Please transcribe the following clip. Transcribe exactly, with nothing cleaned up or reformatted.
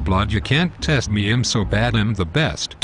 Blood, you can't test me, I'm so bad, I'm the best.